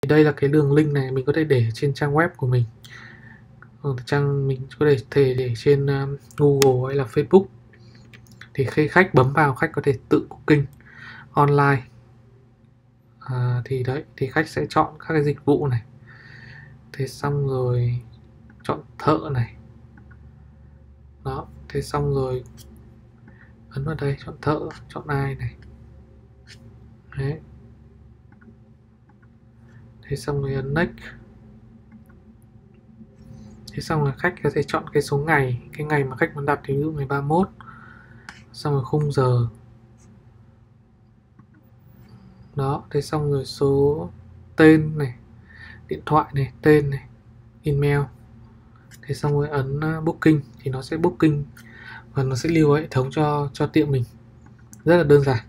Thì đây là cái đường link này mình có thể để trên trang web của mình, trang mình có thể để trên Google hay là Facebook. Thì khi khách bấm vào, khách có thể tự booking online. Thì đấy, thì khách sẽ chọn các cái dịch vụ này, thế xong rồi chọn thợ này đó, thế xong rồi ấn vào đây chọn thợ, chọn ai này đấy, thế xong rồi ấn next. Thế xong là khách có thể chọn cái số ngày, cái ngày mà khách muốn đặt, ví dụ ngày 31, xong rồi khung giờ đó, thế xong rồi số tên này, điện thoại này, tên này, email, thế xong rồi ấn booking thì nó sẽ booking và nó sẽ lưu vào hệ thống cho tiệm mình, rất là đơn giản.